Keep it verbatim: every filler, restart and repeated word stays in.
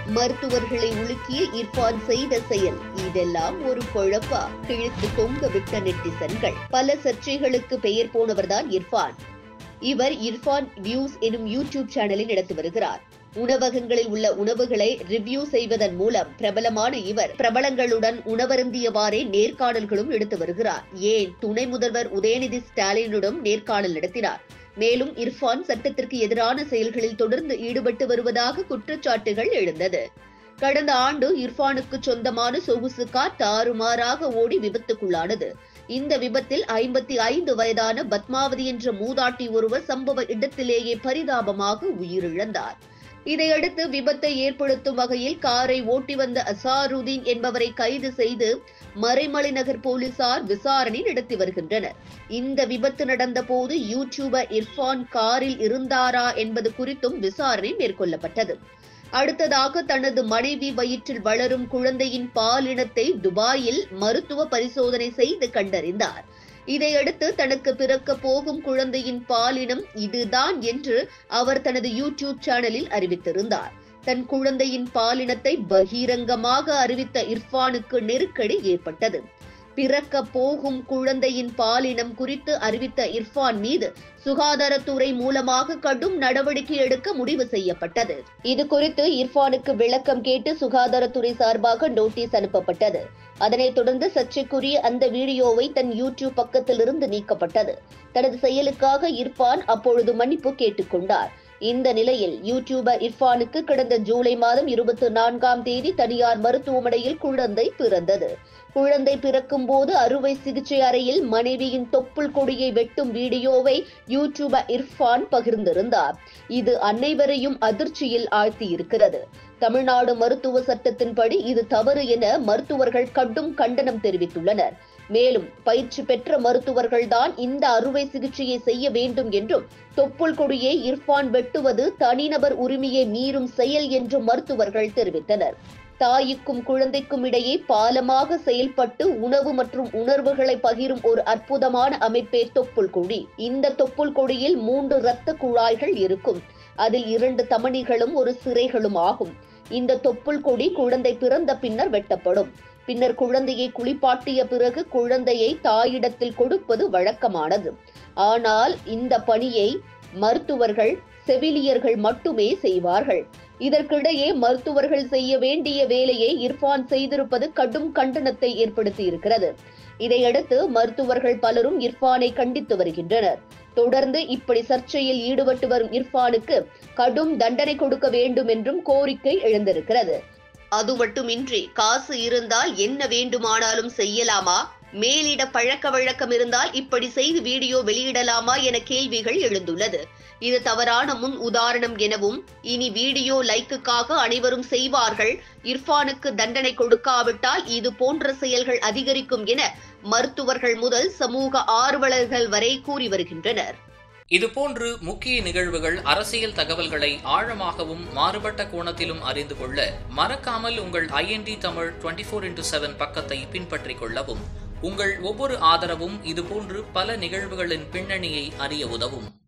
மருத்துவர்களை உலுக்கிய இர்ஃபான் செய்த செயல், இதெல்லாம் ஒரு குழப்பா? கிழித்து தொங்க விட்ட நெட்டிசன்கள். பல சர்ச்சைகளுக்கு பெயர் போனவர்தான் இர்ஃபான். இவர் இர்ஃபான் வியூஸ் எனும் யூடியூப் சேனலை நடத்தி வருகிறார். உணவகங்களில் உள்ள உணவுகளை ரிவ்யூ செய்வதன் மூலம் பிரபலமான இவர் பிரபலங்களுடன் உணவருந்தியவாறே நேர்காணல்களும் எடுத்து வருகிறார். ஏன் துணை முதல்வர் உதயநிதி ஸ்டாலினுடன் நேர்காணல் நடத்தினார். மேலும் இர்ஃபான் சட்டத்திற்கு எதிரான செயல்களில் தொடர்ந்து ஈடுபட்டு வருவதாக குற்றச்சாட்டுகள் எழுந்தது. கடந்த ஆண்டு இர்ஃபானுக்கு சொந்தமான சொகுசு கார் தாறுமாறாக ஓடி விபத்துக்குள்ளானது. இந்த விபத்தில் ஐம்பத்தி ஐந்து வயதான பத்மாவதி என்ற மூதாட்டி ஒருவர் சம்பவ இடத்திலேயே பரிதாபமாக உயிரிழந்தார். இதையடுத்து விபத்தை ஏற்படுத்தும் வகையில் காரை ஓட்டி வந்த அசாருதீன் என்பவரை கைது செய்து மறைமலை நகர் போலீசார் விசாரணை நடத்தி வருகின்றனர். இந்த விபத்து நடந்த போது யூடியூபர் இர்ஃபான் காரில் இருந்தாரா என்பது குறித்தும் விசாரணை மேற்கொள்ளப்பட்டது. அடுத்ததாக தனது மனைவி வயிற்றில் வளரும் குழந்தையின் பாலினத்தை துபாயில் மருத்துவ பரிசோதனை செய்து கண்டறிந்தார். இதையடுத்து தனக்கு பிறக்க போகும் குழந்தையின் பாலினம் இதுதான் என்று அவர் தனது யூடியூப் சேனலில் அறிவித்திருந்தார். தன் குழந்தையின் பாலினத்தை பகிரங்கமாக அறிவித்த இர்ஃபானுக்கு நெருக்கடி ஏற்பட்டது. பிறக்க போகும் குழந்தையின் பாலினம் குறித்து அறிவித்த இர்ஃபான் மீது சுகாதாரத்துறை மூலமாக கடும் நடவடிக்கை எடுக்க முடிவு செய்யப்பட்டது. இது குறித்து இர்ஃபானுக்கு விளக்கம் கேட்டு சுகாதாரத்துறை சார்பாக நோட்டீஸ் அனுப்பப்பட்டது. அதனைத் தொடர்ந்து சர்ச்சைக்குரிய அந்த வீடியோவை தன் யூடியூப் பக்கத்திலிருந்து நீக்கப்பட்டது. தனது செயலுக்காக இர்ஃபான் அப்பொழுது மன்னிப்பு கேட்டுக் கொண்டார். இந்த நிலையில் யூடியூபர் இர்ஃபானுக்கு கடந்த ஜூலை மாதம் இருபத்தி நான்காம் தேதி தனியார் மருத்துவமனையில் குழந்தை பிறந்தது. குழந்தை பிறக்கும் போது அறுவை சிகிச்சை அறையில் மனைவியின் தொப்புள் கொடியை வெட்டும் வீடியோவை யூடியூபர் இர்ஃபான் பகிர்ந்திருந்தார். இது அனைவரையும் அதிர்ச்சியில் ஆழ்த்தியிருக்கிறது. தமிழ்நாடு மருத்துவ சட்டத்தின்படி இது தவறு என மருத்துவர்கள் கடும் கண்டனம் தெரிவித்துள்ளனர். மேலும் பயிற்சி பெற்ற மருத்துவர்கள்தான் இந்த அறுவை சிகிச்சையை செய்ய வேண்டும் என்றும், தொப்புள் கொடியை இர்ஃபான் வெட்டுவது தனிநபர் உரிமையை மீறும் செயல் என்றும் மருத்துவர்கள் தெரிவித்தனர். தாய்க்கும் குழந்தைக்கும் இடையே பாலமாக செயல்பட்டு உணவு மற்றும் உணர்வுகளை பகிரும் ஒரு அற்புதமான அமைப்பே தொப்புள் கொடி. இந்த தொப்புள் கொடியில் மூன்று இரத்த குழாய்கள் இருக்கும். அதில் இரண்டு தமனிகளும் ஒரு சிரைகளும் ஆகும். இந்த தொப்புள் கொடி குழந்தை பிறந்த பின்னர் வெட்டப்படும். பின்னர் குழந்தையை குளிப்பாட்டிய பிறகு குழந்தையை தாயிடத்தில் கொடுப்பது வழக்கமானது. ஆனால் இந்த பணியை மருத்துவர்கள், செவிலியர்கள் மட்டுமே செய்வார்கள். இதற்கிடையே மருத்துவர்கள் செய்ய வேண்டிய வேலையை இர்ஃபான் செய்திருப்பது கடும் கண்டனத்தை ஏற்படுத்தி இருக்கிறது. இதையடுத்து மருத்துவர்கள் பலரும் இர்ஃபானை கண்டித்து வருகின்றனர். தொடர்ந்து இப்படி சர்ச்சையில் ஈடுபட்டு வரும் இர்ஃபானுக்கு கடும் தண்டனை கொடுக்க வேண்டும் என்றும் கோரிக்கை எழுந்திருக்கிறது. அது மட்டுமின்றி காசு இருந்தால் என்ன வேண்டுமானாலும் செய்யலாமா? மேலிட பழக்க வழக்கம் இருந்தால் இப்படி செய்து வீடியோ வெளியிடலாமா என கேள்விகள் எழுந்துள்ளது. இது தவறான முன் உதாரணம் எனவும், இனி வீடியோ லைக்குக்காக அனைவரும் செய்வார்கள், இர்ஃபானுக்கு தண்டனை கொடுக்காவிட்டால் இது போன்ற செயல்கள் அதிகரிக்கும் என மருத்துவர்கள் முதல் சமூக ஆர்வலர்கள் வரை கூறி வருகின்றனர். இதுபோன்று முக்கிய நிகழ்வுகள், அரசியல் தகவல்களை ஆழமாகவும் மாறுபட்ட கோணத்திலும் அறிந்து கொள்ள மறக்காமல் உங்கள் ஐஎன்டி தமிழ் இருபத்தி நான்கு இன்டு ஏழு பக்கத்தை பின்பற்றிக் கொள்ளவும். உங்கள் ஒவ்வொரு ஆதரவும் இதுபோன்று பல நிகழ்வுகளின் பின்னணியை அறிய உதவும்.